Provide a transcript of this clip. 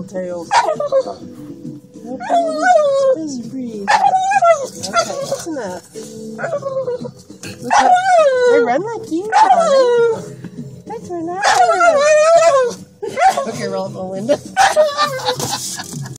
tails. Just breathe. Okay, that's enough. They run like you, Charlie. That's enough. Okay, roll up the window.